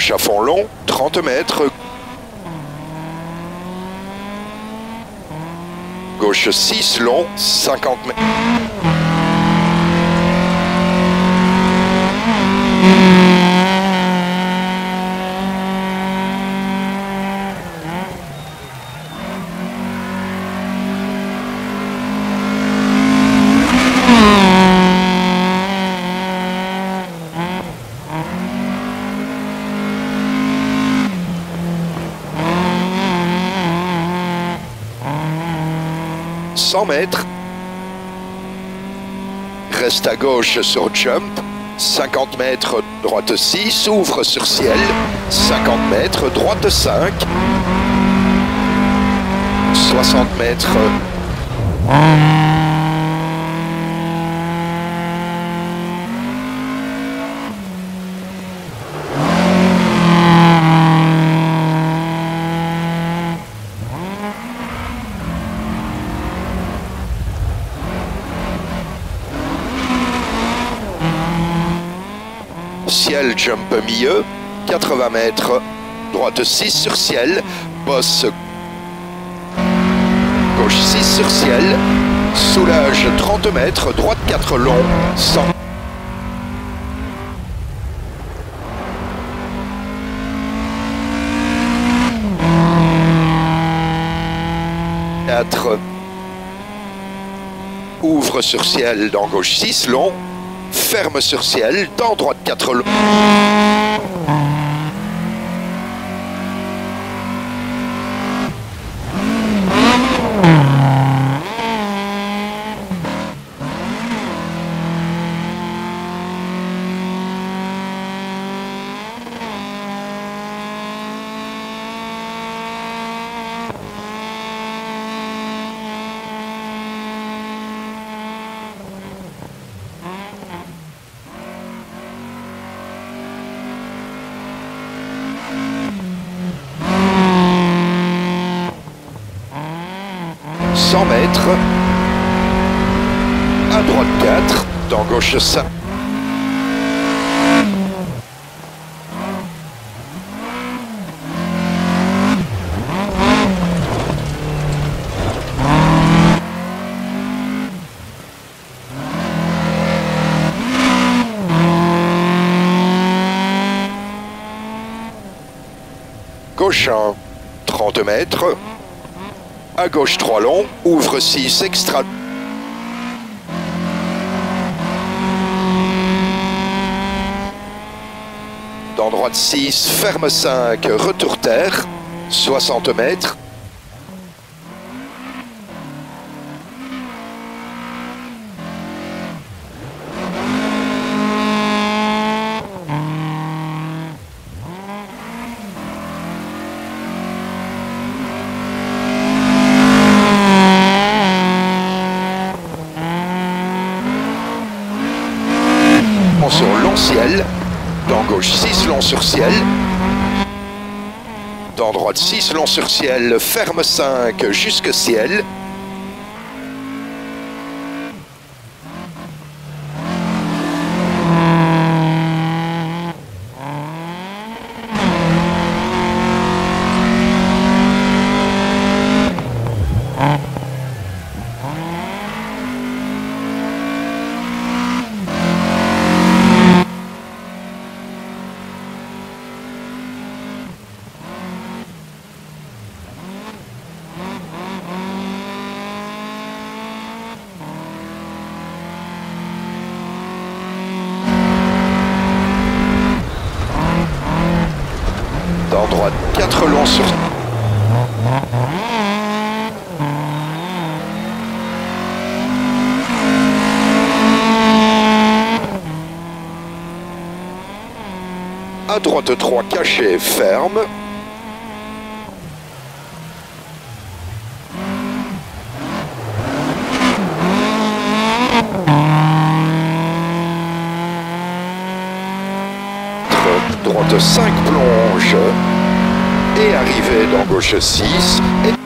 Gauche à fond long, 30 mètres. Gauche 6 long, 50 mètres. Mètres. Reste à gauche sur jump. 50 mètres, droite 6, ouvre sur ciel. 50 mètres, droite 5. 60 mètres. Ciel, jump milieu, 80 mètres, droite 6 sur ciel, bosse, gauche 6 sur ciel, soulage 30 mètres, droite 4 long, 100. Ouvre sur ciel dans gauche 6 long, ferme sur ciel dans droite 4 long. Mètres, à droite 4, dans gauche 5. Gauche 1, 30 mètres. À gauche 3 long, ouvre 6 extra. Dans droite 6, ferme 5, retour terre, 60 mètres. Sur long ciel, dans gauche 6 long sur ciel, dans droite 6 long sur ciel, ferme 5 jusque ciel. Dans droite 4 longs sur... À droite 3 caché, ferme. Droite 5 plonge et arrivé dans gauche 6 et